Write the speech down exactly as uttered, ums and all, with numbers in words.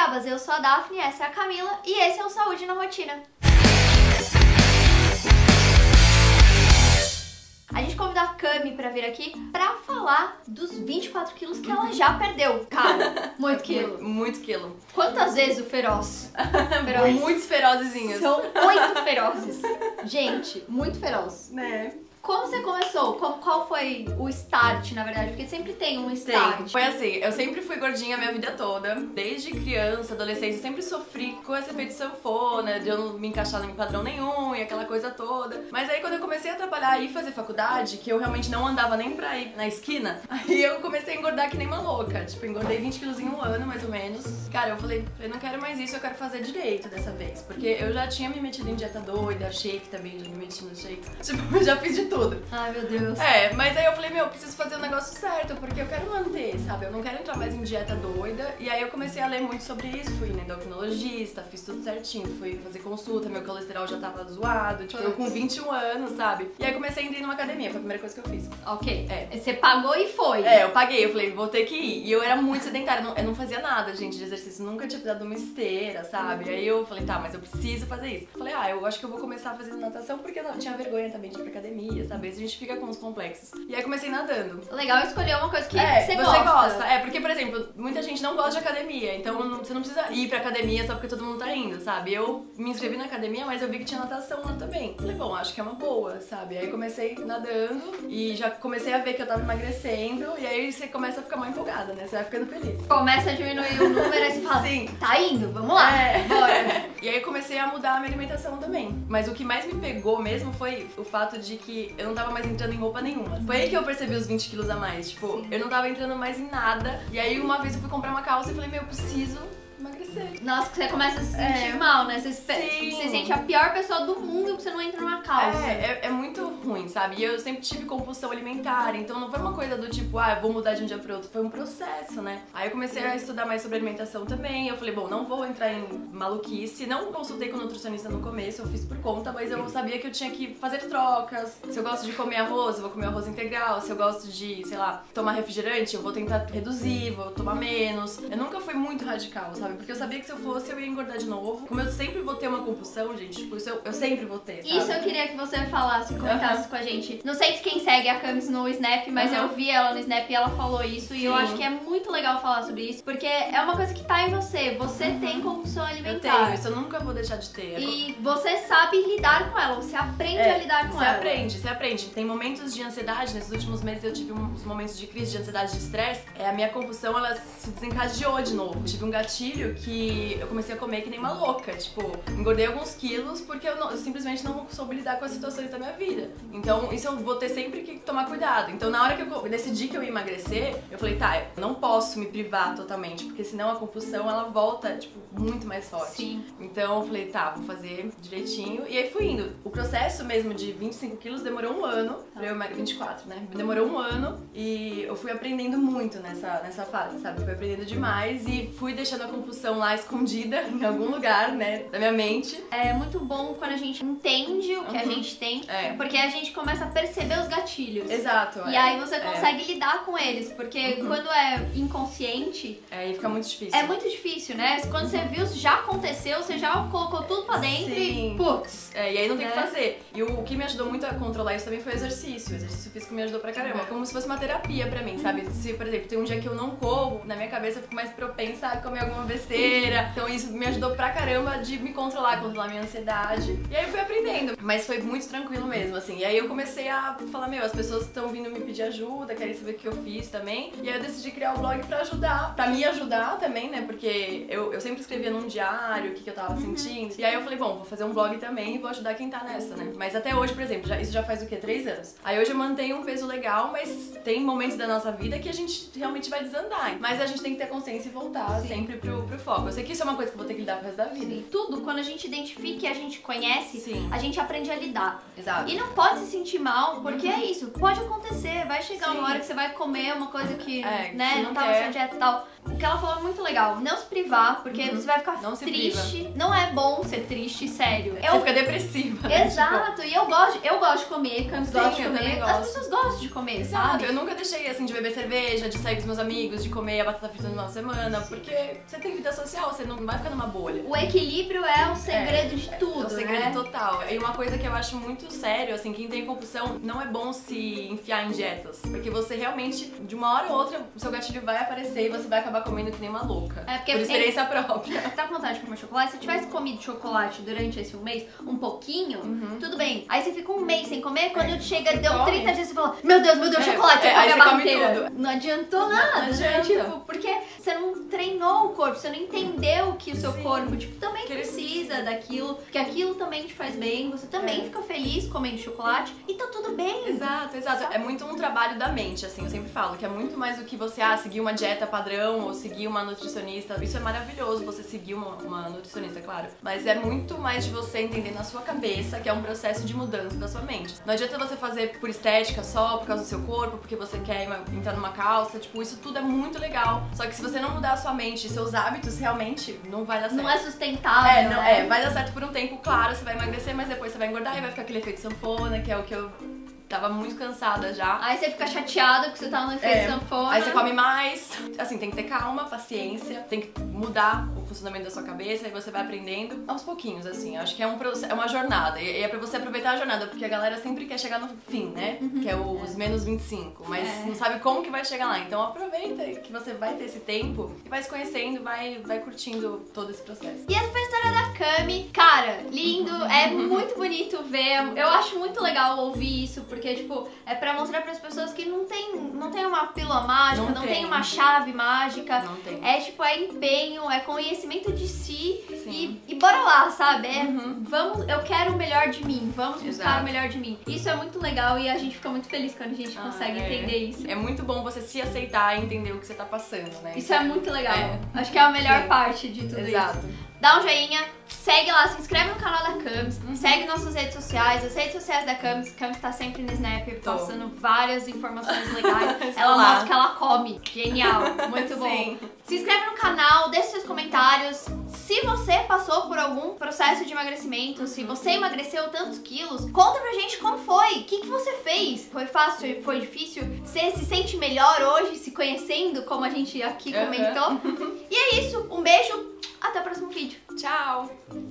Babas, eu sou a Daphne, essa é a Camila e esse é o Saúde na Rotina. A gente convidou a Cami pra vir aqui pra falar dos vinte e quatro quilos que ela já perdeu. Cara, muito quilo. Muito, muito quilo. Quantas vezes o feroz? feroz? Muitos ferozezinhos. São oito ferozes. Gente, muito feroz. Né? Como você começou? Como, qual foi o start, na verdade? Porque sempre tem um start. Tem. Foi assim, eu sempre fui gordinha a minha vida toda. Desde criança, adolescência, eu sempre sofri com esse efeito sanfona, de eu não me encaixar em padrão nenhum e aquela coisa toda. Mas aí quando eu comecei a trabalhar e fazer faculdade, que eu realmente não andava nem pra ir na esquina, aí eu comecei a engordar que nem uma louca. Tipo, engordei vinte quilos em um ano, mais ou menos. Cara, eu falei, eu não quero mais isso, eu quero fazer direito dessa vez. Porque eu já tinha me metido em dieta doida, shake também, já me meti no shake. Tipo, eu já fiz de tudo. Ai, meu Deus. É, mas aí eu falei, meu, eu preciso fazer o negócio certo, porque eu quero manter, sabe? Eu não quero entrar mais em dieta doida. E aí eu comecei a ler muito sobre isso, fui no endocrinologista, fiz tudo certinho, fui fazer consulta, meu colesterol já tava zoado, tipo, eu com vinte e um anos, sabe? E aí comecei a ir numa academia, foi a primeira coisa que eu fiz. Ok. É. Você pagou e foi. É, eu paguei, eu falei, vou ter que ir. E eu era muito sedentária, eu não, eu não fazia nada, gente, de exercício, nunca tinha dado uma esteira, sabe? Aí eu falei, tá, mas eu preciso fazer isso. Falei, ah, eu acho que eu vou começar fazendo natação, porque eu não, tinha vergonha também de ir pra academia, sabe? A gente fica com os complexos. E aí comecei nadando. Legal escolher uma coisa que é, você, você gosta. gosta. É, porque, por exemplo, muita gente não gosta de academia, então não, você não precisa ir pra academia só porque todo mundo tá indo, sabe? Eu me inscrevi na academia, mas eu vi que tinha natação lá também. Falei, bom, acho que é uma boa, sabe? Aí comecei nadando e já comecei a ver que eu tava emagrecendo, e aí você começa a ficar mais empolgada, né? Você vai ficando feliz. Começa a diminuir o número e você fala, Sim. Tá indo, vamos lá. É. Bora. E aí comecei a mudar a minha alimentação também. Mas o que mais me pegou mesmo foi o fato de que eu não tava mais entrando em roupa nenhuma. Foi aí que eu percebi os vinte quilos a mais. Tipo, eu não tava entrando mais em nada. E aí uma vez eu fui comprar uma calça e falei, meu, eu preciso emagrecer. Nossa, você começa a se sentir É. mal, né? Você, se- Sim. você sente a pior pessoa do mundo que você não entra numa calça. É, é, é muito ruim, sabe? E eu sempre tive compulsão alimentar, então não foi uma coisa do tipo, ah, eu vou mudar de um dia pro outro. Foi um processo, né? Aí eu comecei a estudar mais sobre alimentação também. Eu falei, bom, não vou entrar em maluquice. Não consultei com o nutricionista no começo, eu fiz por conta, mas eu sabia que eu tinha que fazer trocas. Se eu gosto de comer arroz, eu vou comer arroz integral. Se eu gosto de, sei lá, tomar refrigerante, eu vou tentar reduzir, vou tomar menos. Eu nunca fui muito radical, sabe? Porque eu sabia que se eu fosse, eu ia engordar de novo. Como eu sempre vou ter uma compulsão, gente, tipo, isso eu, eu sempre vou ter, sabe? Isso eu queria que você falasse, comentasse Uhum. com a gente. Não sei quem segue a Camis no Snap, mas Uhum. eu vi ela no Snap e ela falou isso. E eu Sim. acho que é muito legal falar sobre isso, porque é uma coisa que tá em você. Você Uhum. tem compulsão Eu alimentar. tenho, isso eu nunca vou deixar de ter. E você sabe lidar com ela, você aprende É, a lidar com você ela. aprende, você aprende. Tem momentos de ansiedade, nesses últimos meses eu tive uns momentos de crise de ansiedade, de estresse. É, a minha compulsão, ela se desencadeou de novo. Eu tive um gatilho que eu comecei a comer que nem uma louca. Tipo, engordei alguns quilos porque eu, não- eu simplesmente não soube lidar com as situações da minha vida. Então, isso eu vou ter sempre que tomar cuidado. Então, na hora que eu decidi que eu ia emagrecer, eu falei, tá, eu não posso me privar totalmente, porque senão a compulsão, ela volta, tipo, muito mais forte. Sim. Então eu falei, tá, vou fazer direitinho. E aí fui indo. O processo mesmo de vinte e cinco quilos demorou um ano. Pra eu emagrecer vinte e quatro, né? Demorou um ano e eu fui aprendendo muito nessa, nessa fase, sabe? Fui aprendendo demais e fui deixando a compulsão lá escondida em algum lugar, né? Da minha mente. É muito bom quando a gente entende o que a Uhum. gente tem, É. porque a gente começa a perceber os gatilhos. Exato. E é. aí você consegue lidar com eles, porque Uhum. quando é inconsciente, É, aí fica muito difícil. é muito difícil, né? Quando você viu, já aconteceu, você já colocou tudo pra dentro Sim. e putz. É, e aí não tem o Né? que fazer. E o, o que me ajudou muito a controlar isso também foi o exercício. O exercício físico me ajudou pra caramba. É como se fosse uma terapia pra mim, sabe? Se, por exemplo, tem um dia que eu não corro, na minha cabeça eu fico mais propensa a comer alguma besteira. Então isso me ajudou pra caramba de me controlar, controlar minha ansiedade. E aí eu fui aprendendo. Mas foi muito tranquilo mesmo, assim. E aí eu comecei a falar, meu, as pessoas estão vindo me pedir ajuda, querem saber o que eu fiz também. E aí eu decidi criar o blog pra ajudar, pra me ajudar também, né? Porque eu, eu sempre escrevia num diário o que, que eu tava sentindo. E aí eu falei, bom, vou fazer um blog também e vou ajudar quem tá nessa, né? Mas até hoje, por exemplo, já, isso já faz o quê? Três anos. Aí hoje eu mantenho um peso legal, mas tem momentos da nossa vida que a gente realmente vai desandar. Mas a gente tem que ter consciência e voltar Sim. sempre pro, pro foco. Eu sei que isso é uma coisa que eu vou ter que lidar pro resto da vida. Tudo, quando a gente identifica e a gente conhece, Sim. a gente aprende a lidar. Exato. E não pode pode se sentir mal, porque uhum. é isso, pode acontecer, vai chegar Sim. uma hora que você vai comer uma coisa que, é, né, que não tá na sua dieta e tal. O que ela falou é muito legal, não se privar, porque uhum. você vai ficar não triste. Não é bom ser triste, sério. Você eu... fica depressiva. Exato, e eu gosto, eu gosto de comer, Camis gosta de comer. Gosto. As pessoas gostam de comer, Exato. sabe? Eu nunca deixei, assim, de beber cerveja, de sair com os meus amigos, de comer a batata frita no final de semana, porque você tem vida social, você não vai ficar numa bolha. O equilíbrio é o segredo é, de tudo, é o segredo né? total. E uma coisa que eu acho muito sério, assim, quem tem compulsão, não é bom se enfiar em dietas, porque você realmente, de uma hora ou outra, o seu gatilho vai aparecer e você vai acabar comendo que nem uma louca. É porque por experiência é... própria. Tá com vontade de comer chocolate? Se você tivesse comido chocolate durante esse um mês, um pouquinho, uhum. tudo bem. Aí você fica um mês sem comer, quando é. chega, você deu come. trinta dias, você fala, meu Deus, meu Deus, é, chocolate, é, eu aí come você a barra come inteira. tudo. Não adiantou nada, não né? adianta. Tipo, porque você não treinou o corpo, você não entendeu que o seu Sim. corpo, tipo, também que precisa ele... daquilo, que aquilo também te faz bem, você também é. fica feliz comendo chocolate e tá tudo bem. Exato, exato. É muito um trabalho da mente, assim, eu sempre falo, que é muito mais do que você, ah, seguir uma dieta padrão ou seguir uma nutricionista. Isso é maravilhoso, você seguir uma, uma nutricionista, claro. Mas é muito mais de você entender na sua cabeça que é um processo de mudança da sua mente. Não adianta você fazer por estética só, por causa do seu corpo, porque você quer entrar numa calça, tipo, isso tudo é muito legal. Só que se você não mudar a sua mente e seus hábitos, realmente não vai dar certo. Não é sustentável, É, não, né? é, vai dar certo por um tempo, claro, você vai emagrecer, mas depois você vai engordar e vai ficar aquele efeito sanfona, que é o que eu tava muito cansada já. Aí você fica chateada porque você tá no efeito é, sanfona. Aí você come mais. Assim, tem que ter calma, paciência, tem que mudar o funcionamento da sua cabeça e você vai aprendendo aos pouquinhos, assim. Eu acho que é, um, é uma jornada. E é pra você aproveitar a jornada, porque a galera sempre quer chegar no fim, né? Uhum. Que é os menos vinte e cinco, mas é. não sabe como que vai chegar lá. Então aproveita que você vai ter esse tempo e vai se conhecendo, vai, vai curtindo todo esse processo. E essa foi a história da Cami. Cara, lindo, é muito bonito ver. Eu acho muito legal ouvir isso, porque Porque, tipo, é pra mostrar pras pessoas que não tem, não tem uma pílula mágica, não, não tem. tem uma chave mágica. Não tem. É, tipo, é empenho, é conhecimento de si. E, e bora lá, sabe? É, uhum. vamos, eu quero o melhor de mim, vamos buscar Exato. o melhor de mim. Isso é muito legal e a gente fica muito feliz quando a gente ah, consegue é. entender isso. É muito bom você se aceitar e entender o que você tá passando, né? Isso é muito legal. É. Acho que é a melhor Sim. parte de tudo Exato. isso. Dá um joinha, segue lá, se inscreve no canal da Camis, uhum. segue nossas redes sociais, as redes sociais da Camis. Camis tá sempre no Snap passando várias informações legais. Ela lá. mostra que ela come. Genial, muito bom. Sim. Se inscreve no canal, deixe seus comentários. Se você passou por algum processo de emagrecimento, se você emagreceu tantos quilos, conta pra gente como foi. O que, que você fez? Foi fácil? Foi difícil? Você se sente melhor hoje se conhecendo, como a gente aqui comentou? Uhum. E é isso. Um beijo. Até o próximo vídeo. Tchau!